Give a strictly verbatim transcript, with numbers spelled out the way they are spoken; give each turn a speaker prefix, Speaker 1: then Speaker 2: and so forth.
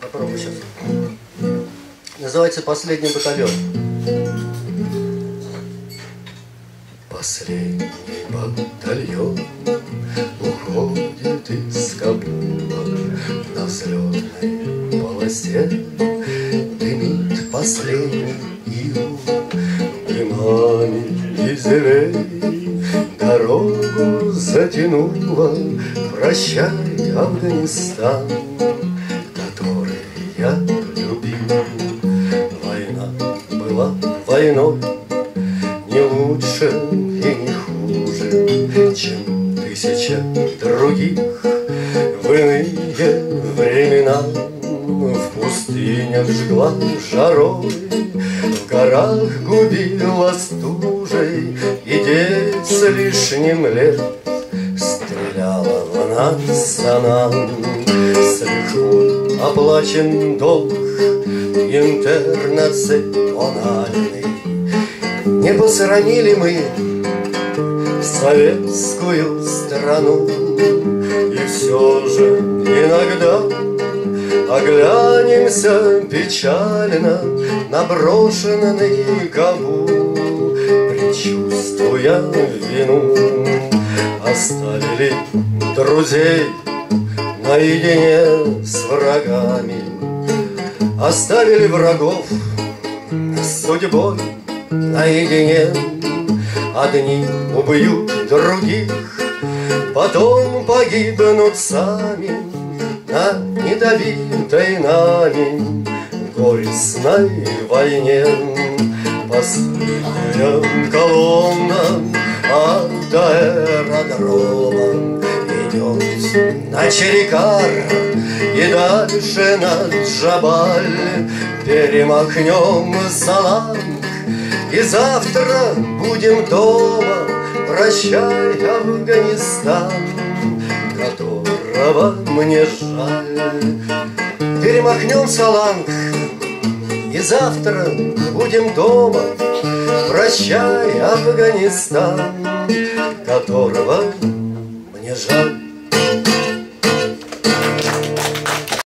Speaker 1: Попробую сейчас. Называется «Последний батальон». Последний батальон уходит из Кабула. На взлетной полосе дымит последний ил. Дымами из элей дорогу затянула. Прощай, Афганистан, который я любил. Война была войной, не лучше и не хуже, чем тысяча других. В иные времена в пустынях жгла жарой, в горах губила стужей, и девять с лишним лет стреляла в нас она. С лихвой оплачен долг интернациональный. Не посрамили мы советскую страну, и все же иногда оглянемся печально на брошенный Кабул, предчувствуя вину. Оставили друзей наедине с врагами, оставили врагов с судьбой наедине. Одни убьют других, потом погибнут сами на недобитой нами горестной войне. Последняя колонна от аэродрома идет на Черекар и дальше на Джабаль. Перемахнем Саланг, и завтра будем дома. Прощай, Афганистан, которого мне жаль. Перемахнем Саланг, и завтра будем дома. Прощай, Афганистан, которого мне жаль.